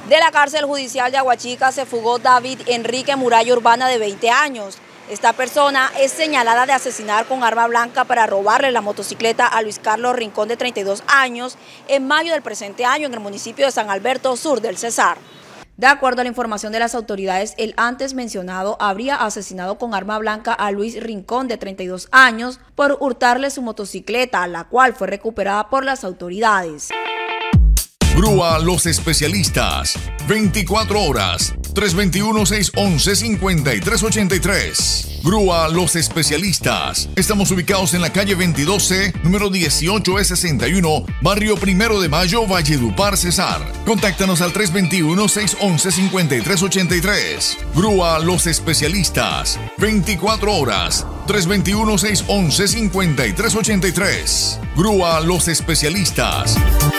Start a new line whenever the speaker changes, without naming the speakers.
De la cárcel judicial de Aguachica se fugó David Enrique Muralla Urbana, de 20 años. Esta persona es señalada de asesinar con arma blanca para robarle la motocicleta a Luis Carlos Rincón, de 32 años, en mayo del presente año en el municipio de San Alberto, sur del Cesar. De acuerdo a la información de las autoridades, el antes mencionado habría asesinado con arma blanca a Luis Rincón, de 32 años, por hurtarle su motocicleta, la cual fue recuperada por las autoridades.
Grúa Los Especialistas, 24 horas, 321-611-5383. Grúa Los Especialistas. Estamos ubicados en la calle 22C, número 18E61, barrio 1 de Mayo, Valledupar, Cesar. Contáctanos al 321-611-5383. Grúa Los Especialistas, 24 horas, 321-611-5383. Grúa Los Especialistas.